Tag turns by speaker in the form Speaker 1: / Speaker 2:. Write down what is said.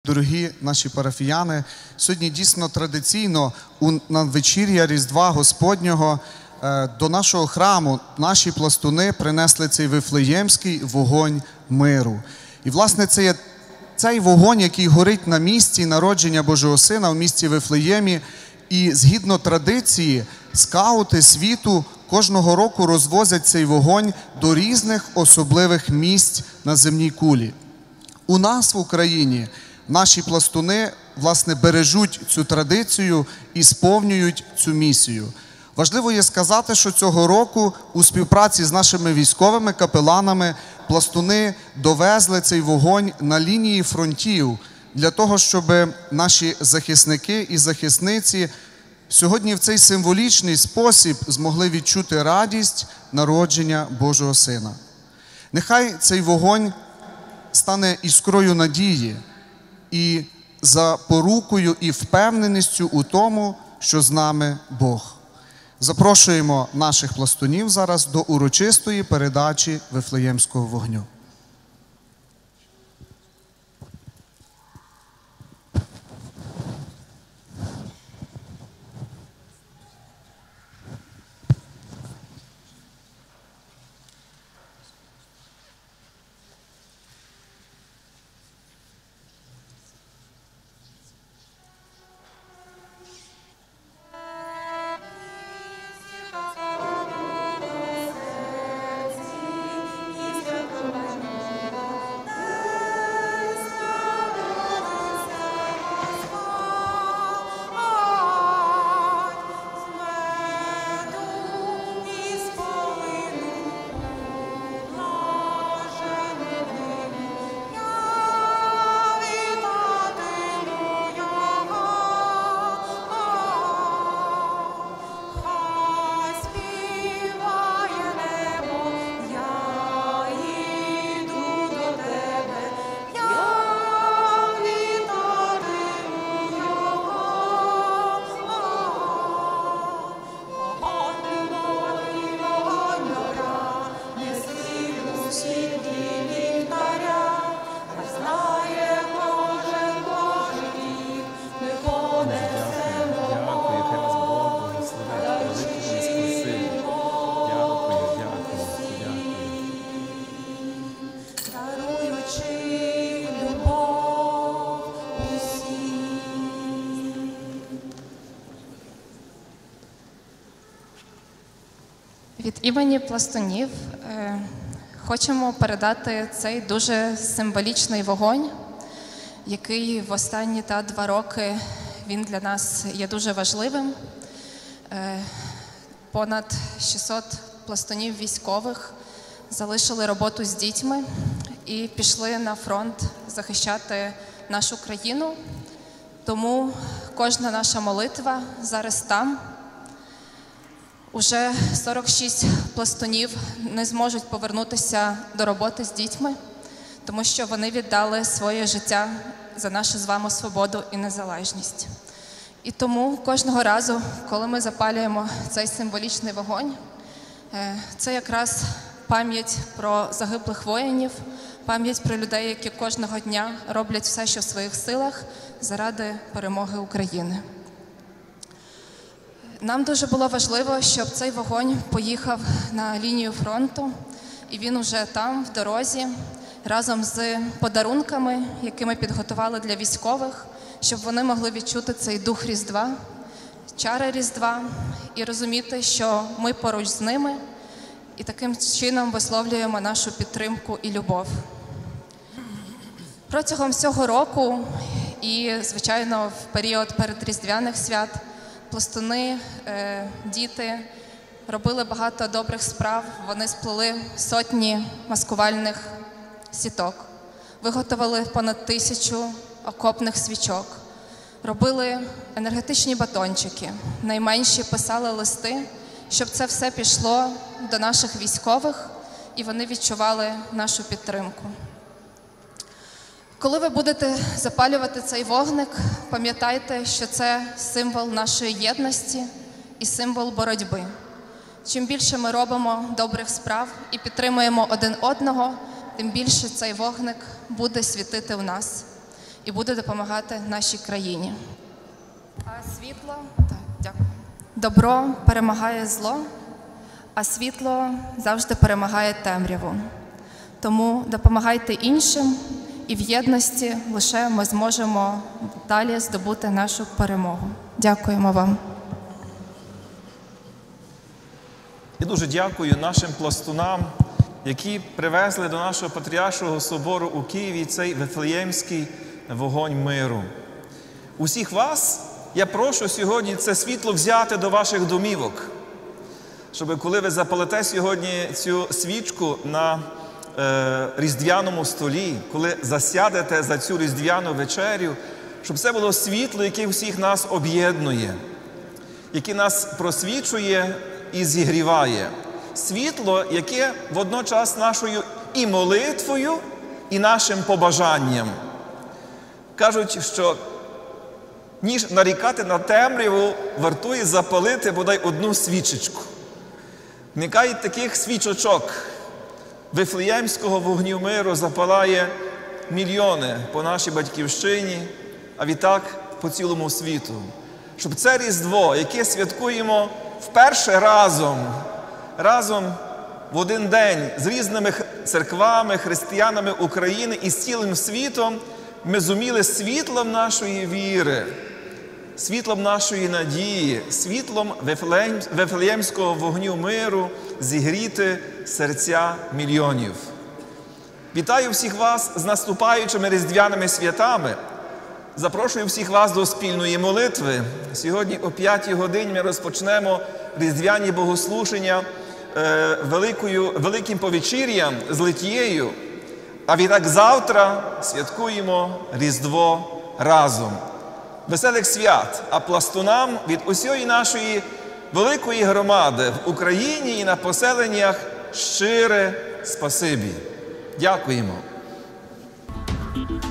Speaker 1: дорогі наші парафіяни, сьогодні дійсно традиційно на вечір'я Різдва Господнього до нашого храму наші пластуни принесли цей вифлеємський вогонь миру. І, власне, це є цей вогонь, який горить на місці народження Божого Сина в місті Вифлеємі. І згідно традиції, скаути світу кожного року розвозять цей вогонь до різних особливих місць на земній кулі. У нас в Україні наші пластуни, власне, бережуть цю традицію і сповнюють цю місію. Важливо є сказати, що цього року у співпраці з нашими військовими капеланами пластуни довезли цей вогонь на лінії фронтів для того, щоб наші захисники і захисниці сьогодні в цей символічний спосіб змогли відчути радість народження Божого Сина. Нехай цей вогонь стане іскрою надії і запорукою і впевненістю у тому, що з нами Бог. Запрошуємо наших пластунів зараз до урочистої передачі Вифлеємського вогню.
Speaker 2: Від імені пластунів хочемо передати цей дуже символічний вогонь, який в останні 2 роки він для нас є дуже важливим. Понад 600 пластунів військових залишили роботу з дітьми і пішли на фронт захищати нашу країну. Тому кожна наша молитва зараз там. Уже 46 пластунів не зможуть повернутися до роботи з дітьми, тому що вони віддали своє життя за нашу з вами свободу і незалежність. І тому кожного разу, коли ми запалюємо цей символічний вогонь, це якраз пам'ять про загиблих воїнів, пам'ять про людей, які кожного дня роблять все, що в своїх силах, заради перемоги України. Нам дуже було важливо, щоб цей вогонь поїхав на лінію фронту, і він уже там, в дорозі, разом з подарунками, які ми підготували для військових, щоб вони могли відчути цей дух Різдва, чари Різдва і розуміти, що ми поруч з ними і таким чином висловлюємо нашу підтримку і любов. Протягом всього року і, звичайно, в період передріздвяних свят пластуни, діти робили багато добрих справ. Вони сплели сотні маскувальних сіток, виготовили понад 1000 окопних свічок, робили енергетичні батончики, найменші писали листи, щоб це все пішло до наших військових і вони відчували нашу підтримку. Коли ви будете запалювати цей вогник, пам'ятайте, що це символ нашої єдності і символ боротьби. Чим більше ми робимо добрих справ і підтримуємо один одного, тим більше цей вогник буде світити в нас. і буде допомагати нашій країні. А світло, так, дякую. Добро перемагає зло, а світло завжди перемагає темряву. Тому допомагайте іншим, і в єдності лише ми зможемо далі здобути нашу перемогу. Дякуємо вам.
Speaker 3: І дуже дякую нашим пластунам, які привезли до нашого Патріаршого собору у Києві цей Вифлеємський вогонь миру. Усіх вас я прошу сьогодні це світло взяти до ваших домівок, щоб коли ви запалите сьогодні цю свічку на різдвяному столі, коли засядете за цю різдвяну вечерю, щоб це було світло, яке всіх нас об'єднує, яке нас просвічує і зігріває. Світло, яке водночас нашою і молитвою, і нашим побажанням. Кажуть, що ніж нарікати на темряву, вартує запалити бодай одну свічечку. Нехай таких свічочок Вифлеємського вогню миру запалає мільйони по нашій батьківщині, а відтак по цілому світу. Щоб це Різдво, яке святкуємо вперше разом в один день з різними церквами, християнами України і з цілим світом, ми зуміли світлом нашої віри, світлом нашої надії, світлом Вифлеємського вогню миру зігріти серця мільйонів. Вітаю всіх вас з наступаючими різдвяними святами. Запрошую всіх вас до спільної молитви. Сьогодні о 5 годині ми розпочнемо різдвяні богослуження великим повечір'ям з литією, а відтак завтра святкуємо Різдво разом. Веселих свят, а пластунам від усієї нашої великої громади в Україні і на поселеннях щире спасибі. Дякуємо.